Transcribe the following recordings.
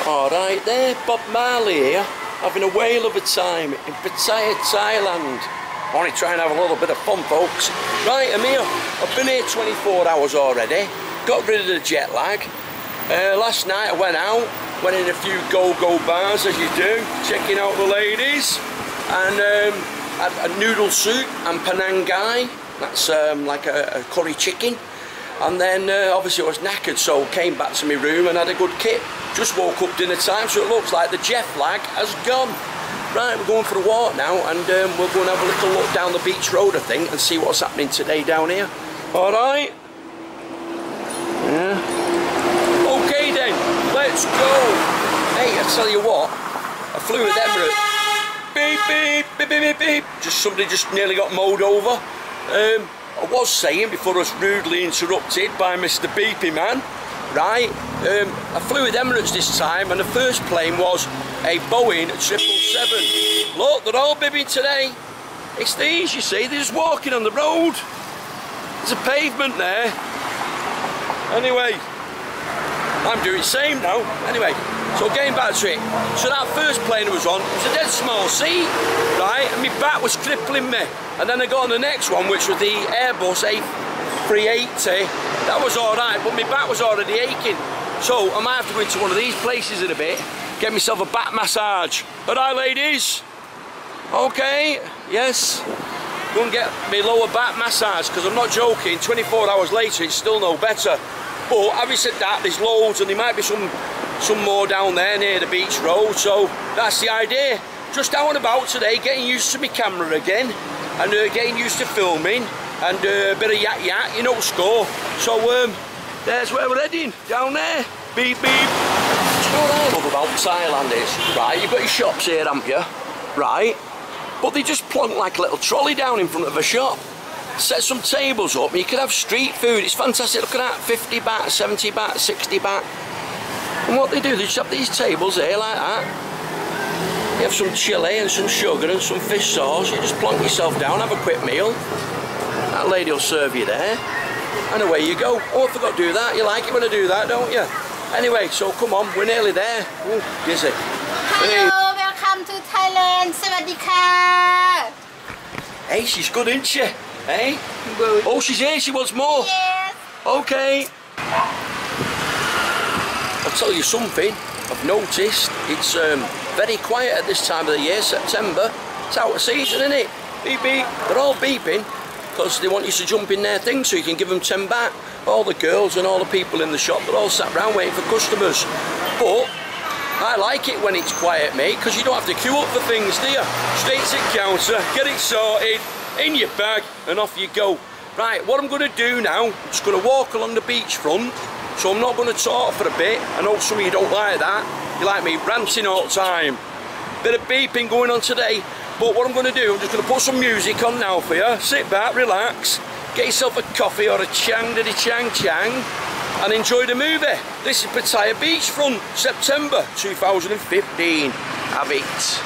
Alright there, Bob Marley here, having a whale of a time in Pattaya, Thailand. Only try and have a little bit of fun, folks. Right, I'm here. I've been here 24 hours already. Got rid of the jet lag. Last night I went out, went in a few go-go bars as you do, checking out the ladies. And had a noodle soup and panangai. That's like a curry chicken. And then obviously I was knackered, so came back to my room and had a good kip. Just woke up dinner time, so it looks like the Geoff lag has gone. Right, we're going for a walk now, and we'll go and have a little look down the beach road, I think, and see what's happening today down here. Alright? Yeah. Okay then, let's go. Hey, I tell you what, I flew with Emirates. Beep, beep, beep, beep, beep, beep. Somebody just nearly got mowed over. I was saying before I was rudely interrupted by Mr. Beepy Man, right, I flew with Emirates this time, and the first plane was a Boeing 777. Look, they're all bibbing today. It's these, you see, they're just walking on the road. There's a pavement there. Anyway, I'm doing the same now. Anyway, so getting back to it. So that first plane I was on, it was a dead small seat, right, and my back was crippling me. And then I got on the next one, which was the Airbus A380. That was alright, but my back was already aching. So I might have to go into one of these places in a bit, get myself a back massage. Alright, ladies? Okay, yes. Go and get my lower back massage, because I'm not joking, 24 hours later it's still no better. But having said that, there's loads, and there might be some more down there near the beach road, so that's the idea. Just out and about today, getting used to my camera again, and getting used to filming, and a bit of yak, you know, score. So there's where we're heading, down there. Beep, beep. Do you know what I love about Thailand is, right, you've got your shops here, haven't you? Right, but they just plonk like a little trolley down in front of a shop. Set some tables up and you can have street food. It's fantastic. Look at that, 50 baht, 70 baht, 60 baht. And what they do, they just have these tables here like that. You have some chilli and some sugar and some fish sauce. You just plonk yourself down, have a quick meal. That lady will serve you there. And away you go. Oh, I forgot to do that. You like it when I do that, don't you? Anyway, so come on, we're nearly there. Ooh, dizzy. Hello, welcome to Thailand. Sawadika. Hey, she's good, isn't she? Hey? Oh, she's here. She wants more. Yes. Okay. I'll tell you something. I've noticed it's very quiet at this time of the year, September. It's out of season, isn't it? Beep, beep. They're all beeping because they want you to jump in their thing so you can give them 10 baht. All the girls and all the people in the shop, they're all sat around waiting for customers. But I like it when it's quiet, mate, because you don't have to queue up for things, do you? Straight to the counter, get it sorted, in your bag, and off you go. Right, what I'm going to do now, I'm just going to walk along the beachfront, so I'm not going to talk for a bit. I know some of you don't like that. You like me ranting all the time. Bit of beeping going on today, but what I'm going to do, I'm just going to put some music on now for you. Sit back, relax, get yourself a coffee or a chang, and enjoy the movie. This is Pattaya Beachfront, September 2015. Have it.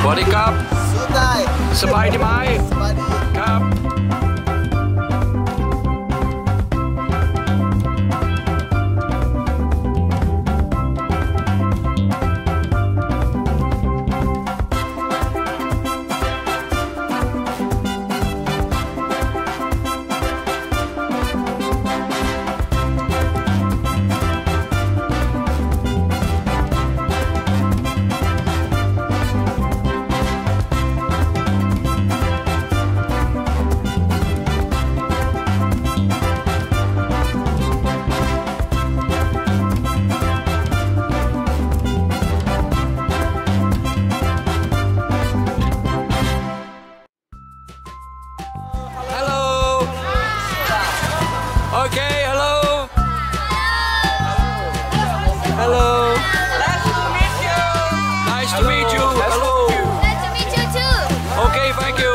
วัสดีครับสู้ได้สบายดีไหมสบายดีครับ Okay, hello. Hello. Nice to meet you. Nice to meet you. Hello. Nice to meet you too. Okay, thank you.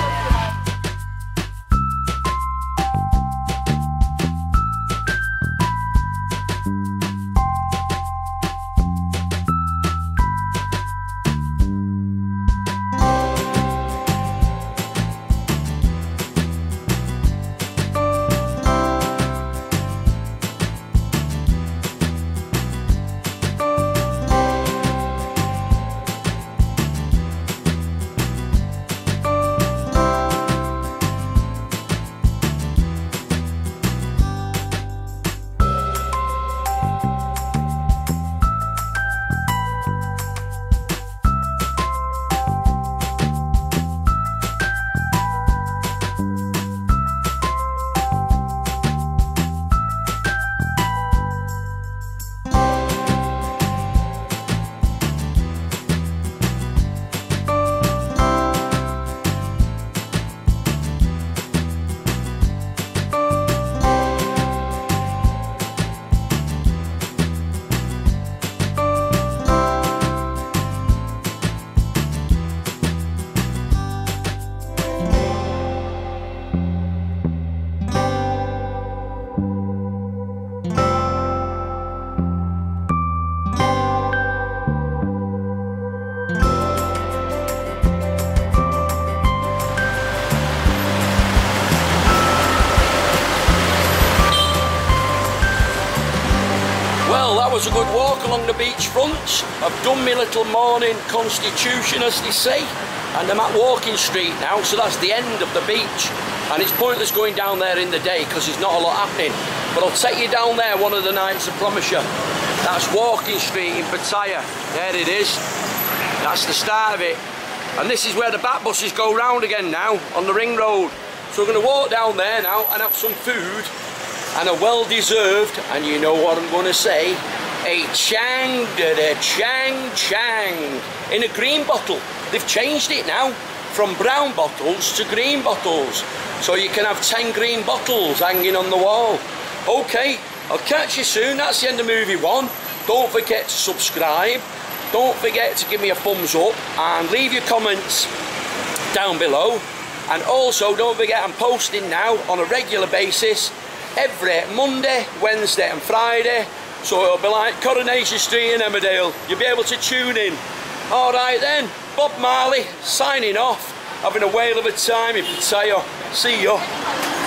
Well, that was a good walk along the beach front. I've done my little morning constitution, as they say, and I'm at Walking Street now, so that's the end of the beach. And it's pointless going down there in the day because there's not a lot happening. But I'll take you down there one of the nights, I promise you. That's Walking Street in Pattaya. There it is. That's the start of it. And this is where the back buses go round again now, on the ring road. So we're going to walk down there now and have some food. And a well-deserved, and you know what I'm going to say, a chang da da chang chang in a green bottle. They've changed it now from brown bottles to green bottles. So you can have 10 green bottles hanging on the wall. Okay, I'll catch you soon. That's the end of movie one. Don't forget to subscribe. Don't forget to give me a thumbs up and leave your comments down below. And also don't forget I'm posting now on a regular basis every Monday, Wednesday and Friday, so it'll be like Coronation Street in Emmerdale. You'll be able to tune in. Alright then, Bob Marley signing off, having a whale of a time in Pattaya. See ya.